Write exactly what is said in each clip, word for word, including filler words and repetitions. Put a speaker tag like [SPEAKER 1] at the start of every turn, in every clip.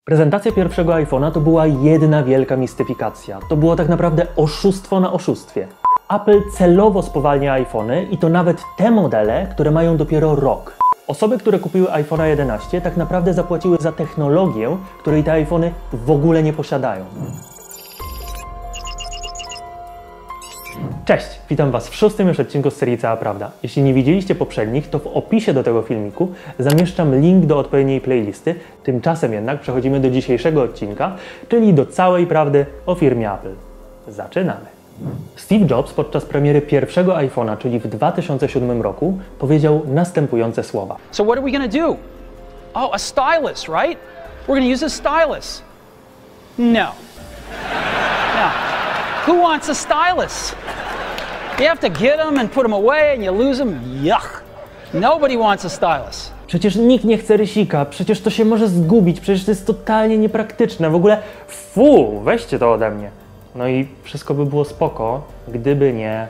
[SPEAKER 1] Prezentacja pierwszego iPhone'a to była jedna wielka mistyfikacja. To było tak naprawdę oszustwo na oszustwie. Apple celowo spowalnia iPhony i to nawet te modele, które mają dopiero rok. Osoby, które kupiły iPhone'a jedenaście, tak naprawdę zapłaciły za technologię, której te iPhony w ogóle nie posiadają. Cześć, witam Was w szóstym już odcinku z serii Cała Prawda. Jeśli nie widzieliście poprzednich, to w opisie do tego filmiku zamieszczam link do odpowiedniej playlisty. Tymczasem jednak przechodzimy do dzisiejszego odcinka, czyli do całej prawdy o firmie Apple. Zaczynamy! Steve Jobs podczas premiery pierwszego iPhone'a, czyli w dwa tysiące siódmym roku, powiedział następujące słowa.
[SPEAKER 2] So what are we gonna do? Oh, a stylus, right? We're gonna use a stylus. No. No. Who wants a stylus? You have to get them and put them away and you lose them. Yuck. Nobody wants a stylus.
[SPEAKER 1] Przecież nikt nie chce rysika, przecież to się może zgubić, przecież to jest totalnie niepraktyczne. W ogóle fu, weźcie to ode mnie. No i wszystko by było spoko, gdyby nie...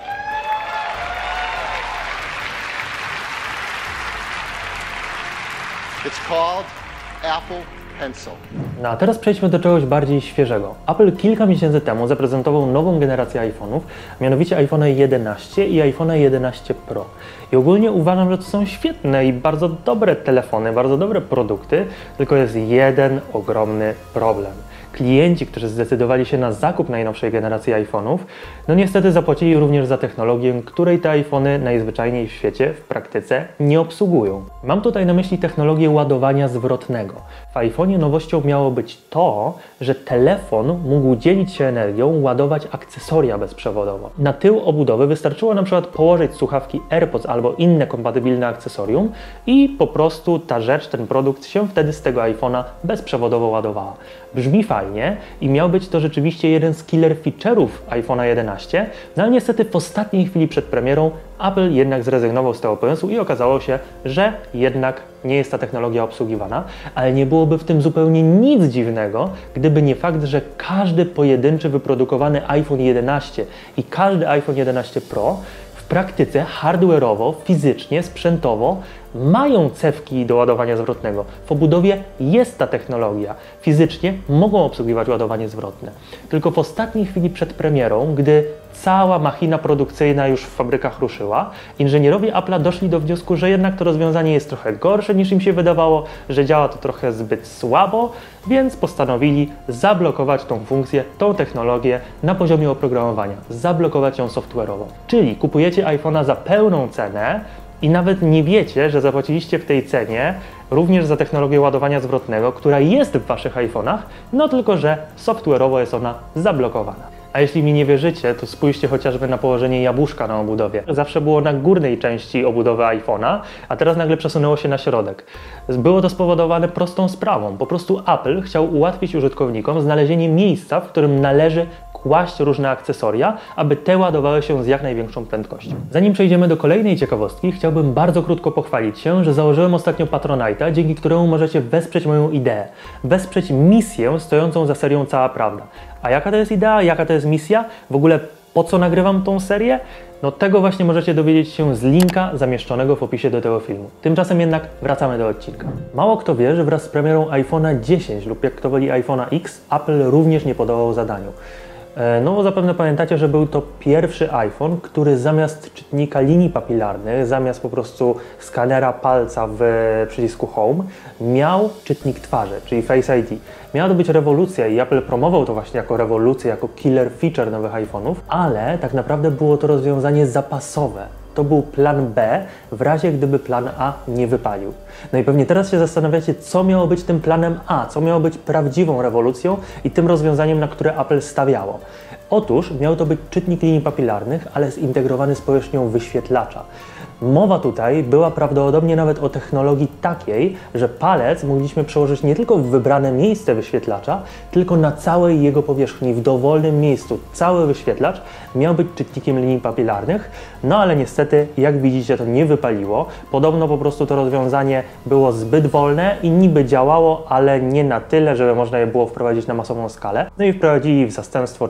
[SPEAKER 3] It's called Apple Pencil.
[SPEAKER 1] No a teraz przejdźmy do czegoś bardziej świeżego. Apple kilka miesięcy temu zaprezentował nową generację iPhone'ów, mianowicie iPhone'a jedenaście i iPhone'a jedenaście Pro. I ogólnie uważam, że to są świetne i bardzo dobre telefony, bardzo dobre produkty, tylko jest jeden ogromny problem. Klienci, którzy zdecydowali się na zakup najnowszej generacji iPhone'ów, no niestety zapłacili również za technologię, której te iPhony najzwyczajniej w świecie w praktyce nie obsługują. Mam tutaj na myśli technologię ładowania zwrotnego. W iPhone'ie nowością miało być to, że telefon mógł dzielić się energią, ładować akcesoria bezprzewodowo. Na tył obudowy wystarczyło na przykład położyć słuchawki AirPods albo inne kompatybilne akcesorium i po prostu ta rzecz, ten produkt się wtedy z tego iPhone'a bezprzewodowo ładowała. Brzmi fajnie i miał być to rzeczywiście jeden z killer feature'ów iPhone'a jedenaście, no ale niestety w ostatniej chwili przed premierą Apple jednak zrezygnował z tego pomysłu i okazało się, że jednak nie jest ta technologia obsługiwana, ale nie byłoby w tym zupełnie nic dziwnego, gdyby nie fakt, że każdy pojedynczy wyprodukowany iPhone jedenaście i każdy iPhone jedenaście Pro w praktyce hardware'owo, fizycznie, sprzętowo mają cewki do ładowania zwrotnego. W obudowie jest ta technologia. Fizycznie mogą obsługiwać ładowanie zwrotne. Tylko w ostatniej chwili przed premierą, gdy cała machina produkcyjna już w fabrykach ruszyła, inżynierowie Apple'a doszli do wniosku, że jednak to rozwiązanie jest trochę gorsze niż im się wydawało, że działa to trochę zbyt słabo, więc postanowili zablokować tą funkcję, tą technologię na poziomie oprogramowania. Zablokować ją software'owo. Czyli kupujecie iPhone'a za pełną cenę, i nawet nie wiecie, że zapłaciliście w tej cenie również za technologię ładowania zwrotnego, która jest w Waszych iPhone'ach, no tylko że software'owo jest ona zablokowana. A jeśli mi nie wierzycie, to spójrzcie chociażby na położenie jabłuszka na obudowie. Zawsze było na górnej części obudowy iPhone'a, a teraz nagle przesunęło się na środek. Było to spowodowane prostą sprawą. Po prostu Apple chciał ułatwić użytkownikom znalezienie miejsca, w którym należy kłaść różne akcesoria, aby te ładowały się z jak największą prędkością. Zanim przejdziemy do kolejnej ciekawostki, chciałbym bardzo krótko pochwalić się, że założyłem ostatnio Patronite'a, dzięki któremu możecie wesprzeć moją ideę, wesprzeć misję stojącą za serią Cała Prawda. A jaka to jest idea, jaka to jest misja? W ogóle po co nagrywam tą serię? No tego właśnie możecie dowiedzieć się z linka zamieszczonego w opisie do tego filmu. Tymczasem jednak wracamy do odcinka. Mało kto wie, że wraz z premierą iPhone'a dziesięć lub jak kto woli iPhone'a X, Apple również nie podołał zadaniu. No zapewne pamiętacie, że był to pierwszy iPhone, który zamiast czytnika linii papilarnych, zamiast po prostu skanera palca w przycisku Home, miał czytnik twarzy, czyli Face I D. Miała to być rewolucja i Apple promował to właśnie jako rewolucję, jako killer feature nowych iPhone'ów, ale tak naprawdę było to rozwiązanie zapasowe. To był plan B, w razie gdyby plan A nie wypalił. No i pewnie teraz się zastanawiacie, co miało być tym planem A, co miało być prawdziwą rewolucją i tym rozwiązaniem, na które Apple stawiało. Otóż miał to być czytnik linii papilarnych, ale zintegrowany z powierzchnią wyświetlacza. Mowa tutaj była prawdopodobnie nawet o technologii takiej, że palec mogliśmy przełożyć nie tylko w wybrane miejsce wyświetlacza, tylko na całej jego powierzchni, w dowolnym miejscu. Cały wyświetlacz miał być czytnikiem linii papilarnych, no ale niestety, jak widzicie, to nie wypaliło. Podobno po prostu to rozwiązanie było zbyt wolne i niby działało, ale nie na tyle, żeby można je było wprowadzić na masową skalę. No i wprowadzili w zastępstwo czytnik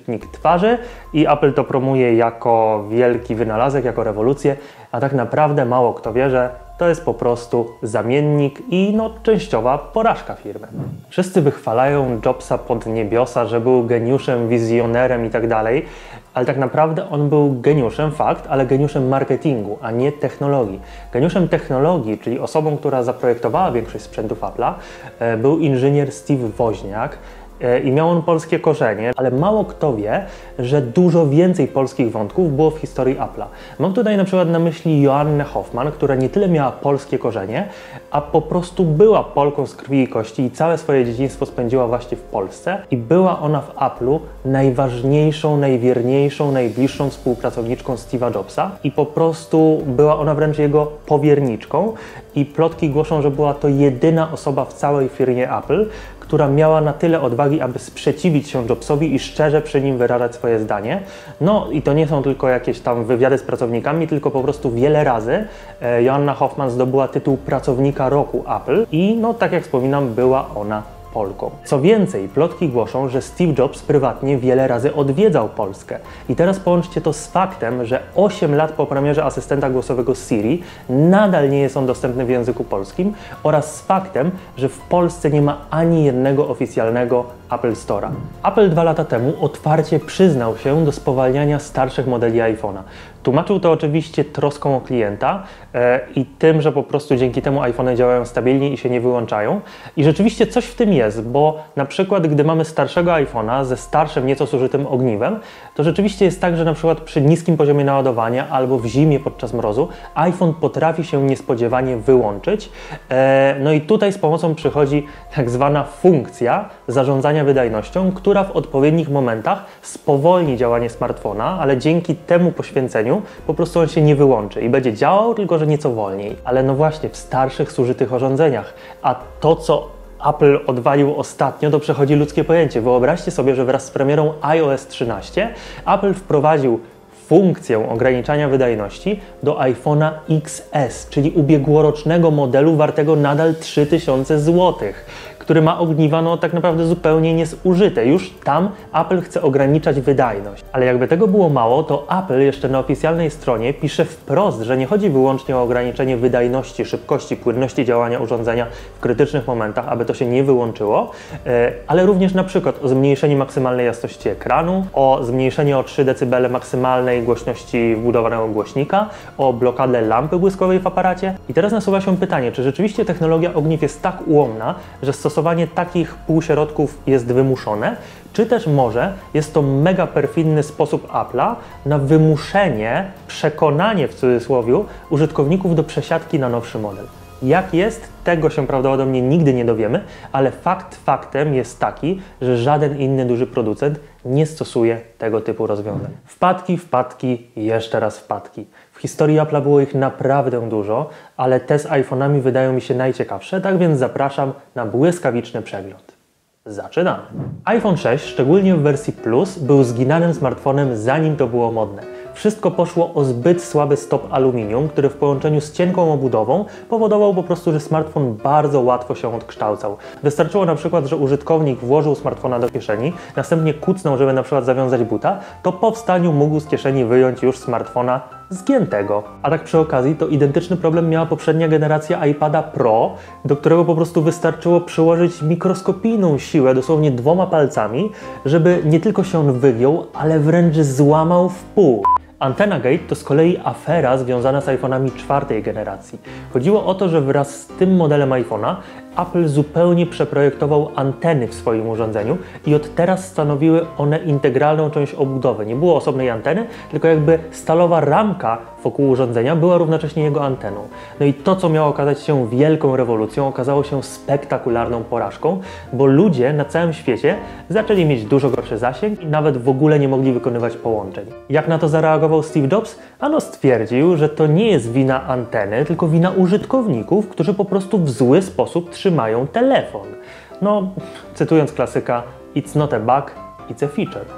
[SPEAKER 1] zamiennik twarzy i Apple to promuje jako wielki wynalazek, jako rewolucję, a tak naprawdę mało kto wie, że to jest po prostu zamiennik i no, częściowa porażka firmy. Wszyscy wychwalają Jobsa pod niebiosa, że był geniuszem, wizjonerem i tak dalej, ale tak naprawdę on był geniuszem, fakt, ale geniuszem marketingu, a nie technologii. Geniuszem technologii, czyli osobą, która zaprojektowała większość sprzętów Apple'a, był inżynier Steve Woźniak, i miał on polskie korzenie, ale mało kto wie, że dużo więcej polskich wątków było w historii Apple'a. Mam tutaj na przykład na myśli Joannę Hoffman, która nie tyle miała polskie korzenie, a po prostu była Polką z krwi i kości i całe swoje dzieciństwo spędziła właśnie w Polsce i była ona w Apple'u najważniejszą, najwierniejszą, najbliższą współpracowniczką Steve'a Jobsa i po prostu była ona wręcz jego powierniczką i plotki głoszą, że była to jedyna osoba w całej firmie Apple, która miała na tyle odwagi, aby sprzeciwić się Jobsowi i szczerze przy nim wyrażać swoje zdanie. No i to nie są tylko jakieś tam wywiady z pracownikami, tylko po prostu wiele razy e, Joanna Hoffman zdobyła tytuł Pracownika Roku Apple i no tak jak wspominam, była ona Polką. Co więcej, plotki głoszą, że Steve Jobs prywatnie wiele razy odwiedzał Polskę. I teraz połączcie to z faktem, że osiem lat po premierze asystenta głosowego Siri nadal nie jest on dostępny w języku polskim oraz z faktem, że w Polsce nie ma ani jednego oficjalnego Apple Store'a. Apple dwa lata temu otwarcie przyznał się do spowalniania starszych modeli iPhone'a. Tłumaczył to oczywiście troską o klienta e, i tym, że po prostu dzięki temu iPhony działają stabilnie i się nie wyłączają. I rzeczywiście coś w tym jest, bo na przykład gdy mamy starszego iPhone'a ze starszym, nieco zużytym ogniwem, to rzeczywiście jest tak, że na przykład przy niskim poziomie naładowania albo w zimie podczas mrozu iPhone potrafi się niespodziewanie wyłączyć. E, no i tutaj z pomocą przychodzi tak zwana funkcja zarządzania wydajnością, która w odpowiednich momentach spowolni działanie smartfona, ale dzięki temu poświęceniu po prostu on się nie wyłączy i będzie działał, tylko że nieco wolniej. Ale no właśnie w starszych, zużytych urządzeniach. A to, co Apple odwalił ostatnio, to przechodzi ludzkie pojęcie. Wyobraźcie sobie, że wraz z premierą iOS trzynaście Apple wprowadził funkcję ograniczania wydajności do iPhone'a X S, czyli ubiegłorocznego modelu wartego nadal trzy tysiące złotych, który ma ogniwa no tak naprawdę zupełnie niezużyte. Już tam Apple chce ograniczać wydajność. Ale jakby tego było mało, to Apple jeszcze na oficjalnej stronie pisze wprost, że nie chodzi wyłącznie o ograniczenie wydajności, szybkości, płynności działania urządzenia w krytycznych momentach, aby to się nie wyłączyło, ale również na przykład o zmniejszenie maksymalnej jasności ekranu, o zmniejszenie o trzy decybele maksymalnej głośności wbudowanego głośnika, o blokadę lampy błyskowej w aparacie. I teraz nasuwa się pytanie, czy rzeczywiście technologia ogniw jest tak ułomna, że stosowanie takich półśrodków jest wymuszone, czy też może jest to mega perfidny sposób Apple'a na wymuszenie, przekonanie w cudzysłowie użytkowników do przesiadki na nowszy model. Jak jest, tego się prawdopodobnie nigdy nie dowiemy, ale fakt faktem jest taki, że żaden inny duży producent nie stosuje tego typu rozwiązań. Wpadki, wpadki i jeszcze raz wpadki. W historii Apple'a było ich naprawdę dużo, ale te z iPhone'ami wydają mi się najciekawsze, tak więc zapraszam na błyskawiczny przegląd. Zaczynamy! iPhone sześć, szczególnie w wersji Plus, był zginanym smartfonem zanim to było modne. Wszystko poszło o zbyt słaby stop aluminium, który w połączeniu z cienką obudową powodował po prostu, że smartfon bardzo łatwo się odkształcał. Wystarczyło na przykład, że użytkownik włożył smartfona do kieszeni, następnie kucnął, żeby na przykład zawiązać buta, to po wstaniu mógł z kieszeni wyjąć już smartfona zgiętego. A tak przy okazji to identyczny problem miała poprzednia generacja iPada Pro, do którego po prostu wystarczyło przyłożyć mikroskopijną siłę, dosłownie dwoma palcami, żeby nie tylko się on wygiął, ale wręcz złamał w pół. Antenna Gate to z kolei afera związana z iPhone'ami czwartej generacji. Chodziło o to, że wraz z tym modelem iPhone'a Apple zupełnie przeprojektował anteny w swoim urządzeniu i od teraz stanowiły one integralną część obudowy. Nie było osobnej anteny, tylko jakby stalowa ramka wokół urządzenia była równocześnie jego anteną. No i to, co miało okazać się wielką rewolucją, okazało się spektakularną porażką, bo ludzie na całym świecie zaczęli mieć dużo gorszy zasięg i nawet w ogóle nie mogli wykonywać połączeń. Jak na to zareagował Steve Jobs? Ano stwierdził, że to nie jest wina anteny, tylko wina użytkowników, którzy po prostu w zły sposób trzymają telefon. No, cytując klasyka, it's not a bug, it's a feature.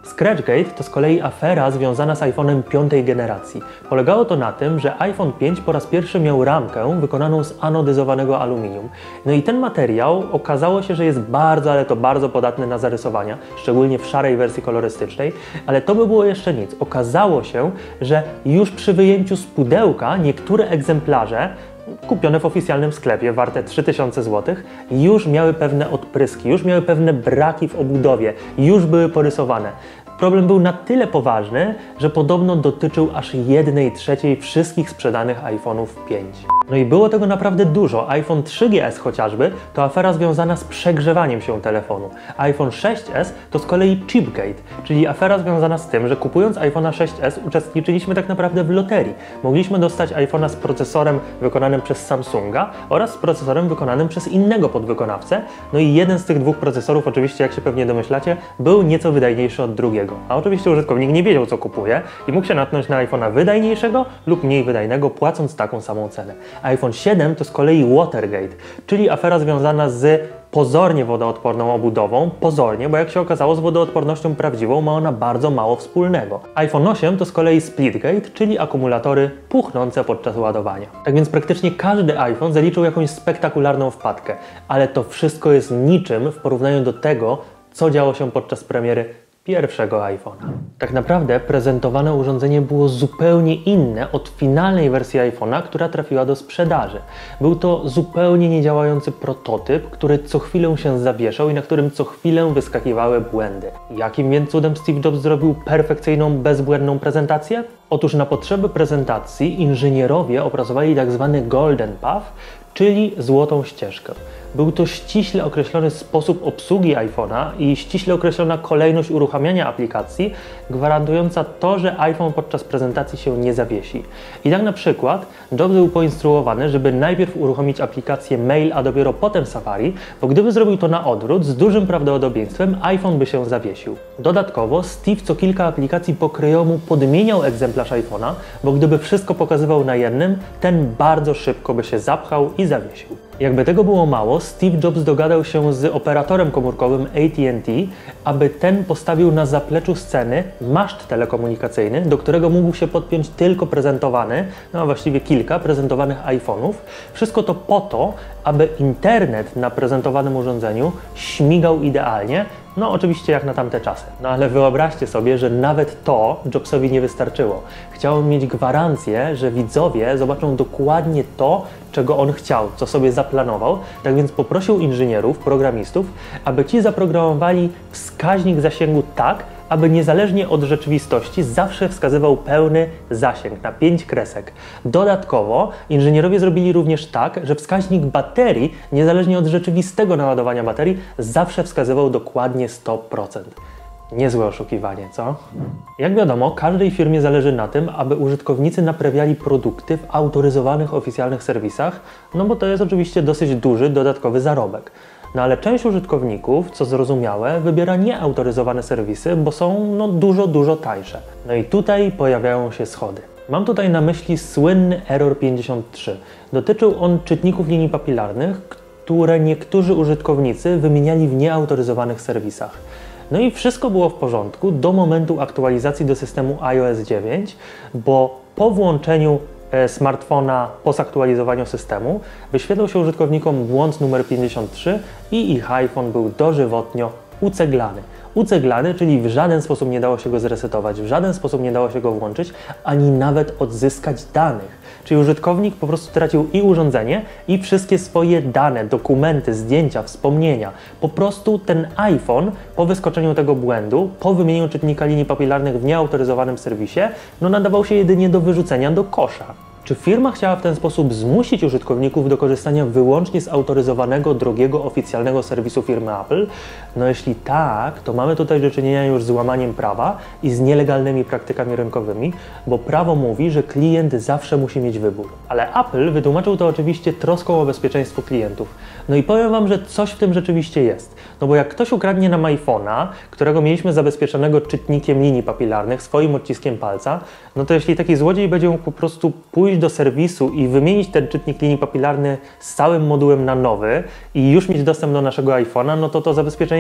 [SPEAKER 1] Scratchgate to z kolei afera związana z iPhone'em piątej generacji. Polegało to na tym, że iPhone pięć po raz pierwszy miał ramkę wykonaną z anodyzowanego aluminium. No i ten materiał okazało się, że jest bardzo, ale to bardzo podatny na zarysowania, szczególnie w szarej wersji kolorystycznej, ale to by było jeszcze nic. Okazało się, że już przy wyjęciu z pudełka niektóre egzemplarze kupione w oficjalnym sklepie, warte trzy tysiące złotych, już miały pewne odpryski, już miały pewne braki w obudowie, już były porysowane. Problem był na tyle poważny, że podobno dotyczył aż jednej trzeciej wszystkich sprzedanych iPhone'ów pięć. No i było tego naprawdę dużo. iPhone trzy G S chociażby to afera związana z przegrzewaniem się telefonu. iPhone sześć S to z kolei Chipgate, czyli afera związana z tym, że kupując iPhone'a sześć S uczestniczyliśmy tak naprawdę w loterii. Mogliśmy dostać iPhone'a z procesorem wykonanym przez Samsunga oraz z procesorem wykonanym przez innego podwykonawcę. No i jeden z tych dwóch procesorów, oczywiście jak się pewnie domyślacie, był nieco wydajniejszy od drugiego. A oczywiście użytkownik nie wiedział, co kupuje i mógł się natknąć na iPhone'a wydajniejszego lub mniej wydajnego, płacąc taką samą cenę. iPhone siedem to z kolei Watergate, czyli afera związana z pozornie wodoodporną obudową, pozornie, bo jak się okazało z wodoodpornością prawdziwą ma ona bardzo mało wspólnego. iPhone osiem to z kolei Splitgate, czyli akumulatory puchnące podczas ładowania. Tak więc praktycznie każdy iPhone zaliczył jakąś spektakularną wpadkę, ale to wszystko jest niczym w porównaniu do tego, co działo się podczas premiery pierwszego iPhone'a. Tak naprawdę prezentowane urządzenie było zupełnie inne od finalnej wersji iPhone'a, która trafiła do sprzedaży. Był to zupełnie niedziałający prototyp, który co chwilę się zawieszał i na którym co chwilę wyskakiwały błędy. Jakim więc cudem Steve Jobs zrobił perfekcyjną, bezbłędną prezentację? Otóż na potrzeby prezentacji inżynierowie opracowali tak zwany Golden Path, czyli złotą ścieżkę. Był to ściśle określony sposób obsługi iPhone'a i ściśle określona kolejność uruchamiania aplikacji, gwarantująca to, że iPhone podczas prezentacji się nie zawiesi. I tak na przykład Jobs był poinstruowany, żeby najpierw uruchomić aplikację Mail, a dopiero potem Safari, bo gdyby zrobił to na odwrót, z dużym prawdopodobieństwem iPhone by się zawiesił. Dodatkowo Steve co kilka aplikacji pokryjomu podmieniał egzemplarz iPhone'a, bo gdyby wszystko pokazywał na jednym, ten bardzo szybko by się zapchał i zawiesił. Jakby tego było mało, Steve Jobs dogadał się z operatorem komórkowym A T and T, aby ten postawił na zapleczu sceny maszt telekomunikacyjny, do którego mógł się podpiąć tylko prezentowany, no a właściwie kilka prezentowanych iPhone'ów. Wszystko to po to, aby internet na prezentowanym urządzeniu śmigał idealnie, no oczywiście jak na tamte czasy. No ale wyobraźcie sobie, że nawet to Jobsowi nie wystarczyło. Chciał mieć gwarancję, że widzowie zobaczą dokładnie to, czego on chciał, co sobie zaplanował, tak więc poprosił inżynierów, programistów, aby ci zaprogramowali wskaźnik zasięgu tak, aby niezależnie od rzeczywistości zawsze wskazywał pełny zasięg na pięć kresek. Dodatkowo inżynierowie zrobili również tak, że wskaźnik baterii, niezależnie od rzeczywistego naładowania baterii, zawsze wskazywał dokładnie sto procent. Niezłe oszukiwanie, co? Jak wiadomo, każdej firmie zależy na tym, aby użytkownicy naprawiali produkty w autoryzowanych oficjalnych serwisach, no bo to jest oczywiście dosyć duży dodatkowy zarobek. No ale część użytkowników, co zrozumiałe, wybiera nieautoryzowane serwisy, bo są no dużo, dużo tańsze. No i tutaj pojawiają się schody. Mam tutaj na myśli słynny Error pięćdziesiąt trzy. Dotyczył on czytników linii papilarnych, które niektórzy użytkownicy wymieniali w nieautoryzowanych serwisach. No i wszystko było w porządku do momentu aktualizacji do systemu iOS dziewięć, bo po włączeniu smartfona po zaktualizowaniu systemu wyświetlał się użytkownikom błąd numer pięćdziesiąt trzy i ich iPhone był dożywotnio uceglany. Uceglany, czyli w żaden sposób nie dało się go zresetować, w żaden sposób nie dało się go włączyć, ani nawet odzyskać danych. Czyli użytkownik po prostu tracił i urządzenie, i wszystkie swoje dane, dokumenty, zdjęcia, wspomnienia. Po prostu ten iPhone po wyskoczeniu tego błędu, po wymienieniu czytnika linii papilarnych w nieautoryzowanym serwisie, no nadawał się jedynie do wyrzucenia do kosza. Czy firma chciała w ten sposób zmusić użytkowników do korzystania wyłącznie z autoryzowanego, drogiego, oficjalnego serwisu firmy Apple? No jeśli tak, to mamy tutaj do czynienia już z łamaniem prawa i z nielegalnymi praktykami rynkowymi, bo prawo mówi, że klient zawsze musi mieć wybór. Ale Apple wytłumaczył to oczywiście troską o bezpieczeństwo klientów. No i powiem Wam, że coś w tym rzeczywiście jest. No bo jak ktoś ukradnie nam iPhone'a, którego mieliśmy zabezpieczonego czytnikiem linii papilarnych, swoim odciskiem palca, no to jeśli taki złodziej będzie mógł po prostu pójść do serwisu i wymienić ten czytnik linii papilarny z całym modułem na nowy i już mieć dostęp do naszego iPhone'a, no to to zabezpieczenie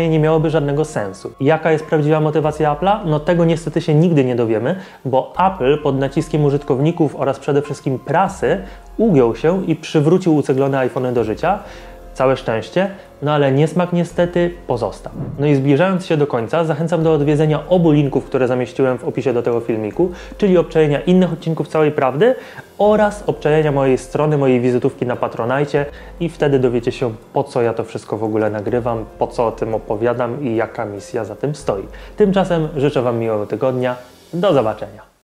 [SPEAKER 1] zupełnie nie miałoby żadnego sensu. Jaka jest prawdziwa motywacja Apple'a? No tego niestety się nigdy nie dowiemy, bo Apple pod naciskiem użytkowników oraz przede wszystkim prasy ugiął się i przywrócił uceglone iPhony do życia. Całe szczęście, no ale niesmak niestety pozostał. No i zbliżając się do końca, zachęcam do odwiedzenia obu linków, które zamieściłem w opisie do tego filmiku, czyli obczajenia innych odcinków Całej Prawdy oraz obczajenia mojej strony, mojej wizytówki na Patronite i wtedy dowiecie się, po co ja to wszystko w ogóle nagrywam, po co o tym opowiadam i jaka misja za tym stoi. Tymczasem życzę Wam miłego tygodnia. Do zobaczenia.